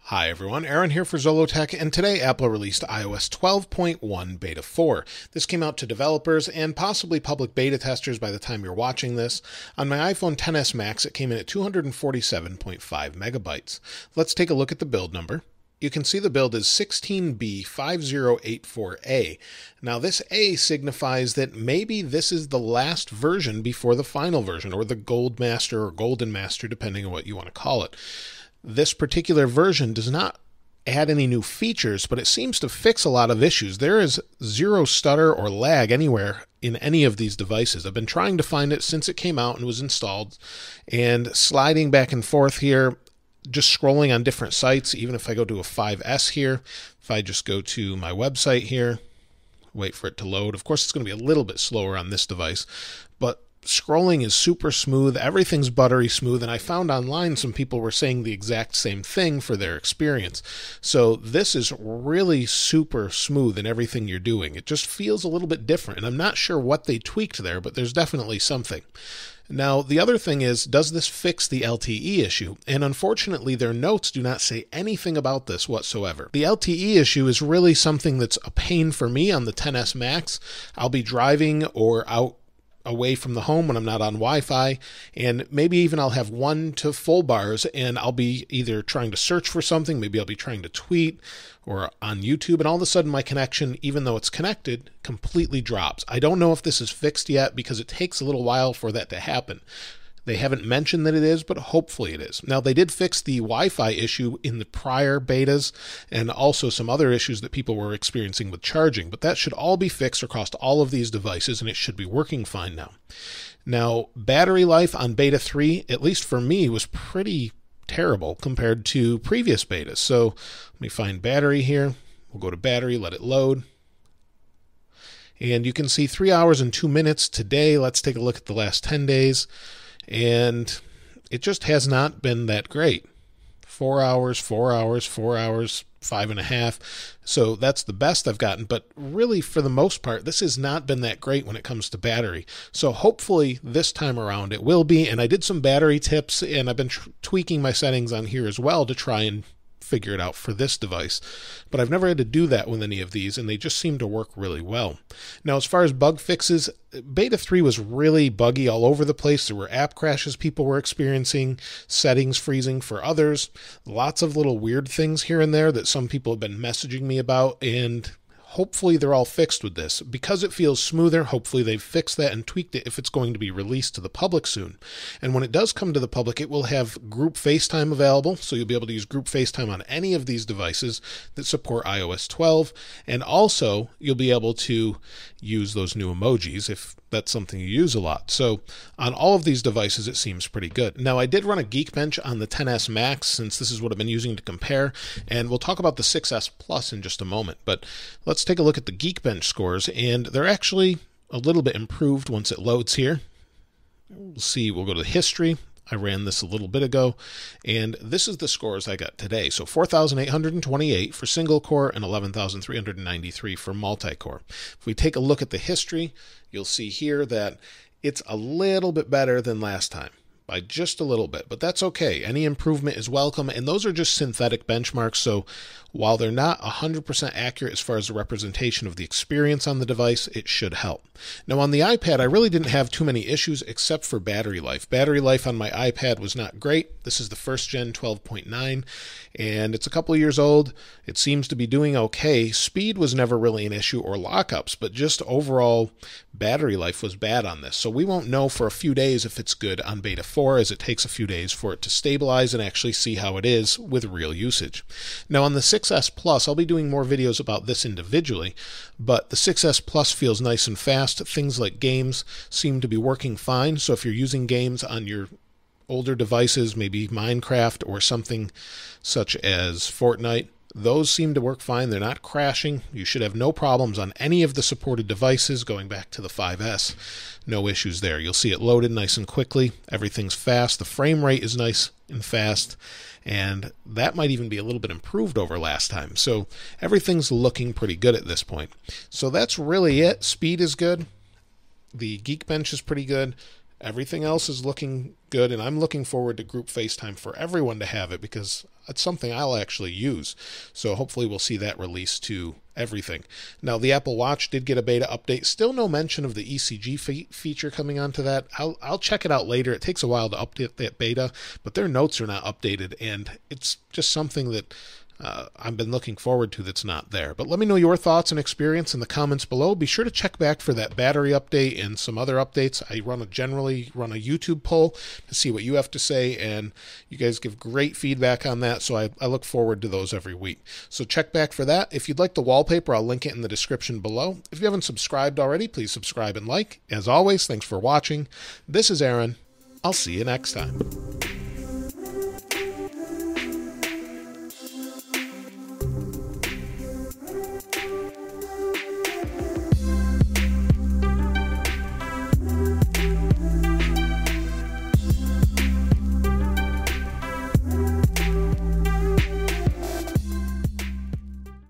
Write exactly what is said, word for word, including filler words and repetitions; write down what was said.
Hi everyone, Aaron here for Zollotech, and today Apple released i O S twelve point one Beta four. This came out to developers and possibly public beta testers by the time you're watching this. On my iPhone X S Max, it came in at two hundred forty-seven point five megabytes. Let's take a look at the build number. You can see the build is sixteen B five zero eight four A. Now this A signifies that maybe this is the last version before the final version, or the Gold Master or Golden Master, depending on what you want to call it. This particular version does not add any new features, but it seems to fix a lot of issues. There is zero stutter or lag anywhere in any of these devices. I've been trying to find it since it came out and was installed, and sliding back and forth here, just scrolling on different sites. Even if I go to a five S here, if I just go to my website here, wait for it to load. Of course, it's going to be a little bit slower on this device, but scrolling is super smooth. Everything's buttery smooth, and I found online some people were saying the exact same thing for their experience. So this is really super smooth in everything you're doing. It just feels a little bit different, and I'm not sure what they tweaked there, but there's definitely something. Now, the other thing is, does this fix the L T E issue? And unfortunately, their notes do not say anything about this whatsoever. The L T E issue is really something that's a pain for me on the X S Max. I'll be driving or out away from the home when I'm not on Wi-Fi, and maybe even I'll have one to full bars, and I'll be either trying to search for something, maybe I'll be trying to tweet or on YouTube, and all of a sudden my connection, even though it's connected, completely drops. I don't know if this is fixed yet because it takes a little while for that to happen. They haven't mentioned that it is, but hopefully it is. Now, they did fix the Wi-Fi issue in the prior betas and also some other issues that people were experiencing with charging, but that should all be fixed across all of these devices, and it should be working fine now. Now, battery life on Beta three, at least for me, was pretty terrible compared to previous betas. So let me find battery here. We'll go to battery, let it load. And you can see three hours and two minutes today. Let's take a look at the last ten days. And it just has not been that great. Four hours, four hours, four hours, five and a half. So that's the best I've gotten. But really, for the most part, this has not been that great when it comes to battery. So hopefully this time around it will be. And I did some battery tips, and I've been tweaking my settings on here as well to try and figure it out for this device, but I've never had to do that with any of these, and they just seem to work really well. Now, as far as bug fixes, Beta three was really buggy all over the place. There were app crashes people were experiencing, settings freezing for others, lots of little weird things here and there that some people have been messaging me about, and hopefully they're all fixed with this. Because it feels smoother, hopefully they've fixed that and tweaked it if it's going to be released to the public soon. And when it does come to the public, it will have group FaceTime available, so you'll be able to use group FaceTime on any of these devices that support i O S twelve. And also, you'll be able to use those new emojis if that's something you use a lot. So on all of these devices, it seems pretty good. Now, I did run a Geekbench on the X S Max, since this is what I've been using to compare, and we'll talk about the six S Plus in just a moment. But let's take a look at the Geekbench scores, and they're actually a little bit improved once it loads here. We'll see, we'll go to history. I ran this a little bit ago, and this is the scores I got today. So four thousand eight hundred twenty-eight for single core and eleven thousand three hundred ninety-three for multi-core. If we take a look at the history, you'll see here that it's a little bit better than last time, by just a little bit, but that's okay. Any improvement is welcome, and those are just synthetic benchmarks, so while they're not one hundred percent accurate as far as the representation of the experience on the device, it should help. Now, on the iPad, I really didn't have too many issues except for battery life. Battery life on my iPad was not great. This is the first gen twelve point nine, and it's a couple of years old. It seems to be doing okay. Speed was never really an issue, or lockups, but just overall battery life was bad on this. So we won't know for a few days if it's good on Beta four, as it takes a few days for it to stabilize and actually see how it is with real usage. Now, on the six S Plus, I'll be doing more videos about this individually, but the six S Plus feels nice and fast. Things like games seem to be working fine. So if you're using games on your older devices, maybe Minecraft or something such as Fortnite, those seem to work fine. They're not crashing. You should have no problems on any of the supported devices going back to the five S. No issues there. You'll see it loaded nice and quickly. Everything's fast. The frame rate is nice and fast, and that might even be a little bit improved over last time. So everything's looking pretty good at this point. So that's really it. Speed is good. The Geekbench is pretty good. Everything else is looking good, and I'm looking forward to group FaceTime for everyone to have it, because it's something I'll actually use. So hopefully we'll see that released to everything. Now, the Apple Watch did get a beta update. Still no mention of the E C G fe- feature coming onto that. I'll, I'll check it out later. It takes a while to update that beta, but their notes are not updated, and it's just something that Uh, I've been looking forward to that's not there. But let me know your thoughts and experience in the comments below. Be sure to check back for that battery update and some other updates. I run a generally run a YouTube poll to see what you have to say, and you guys give great feedback on that, so I, I look forward to those every week. So check back for that. If you'd like the wallpaper, I'll link it in the description below. If you haven't subscribed already, please subscribe and like. As always, thanks for watching. This is Aaron. I'll see you next time.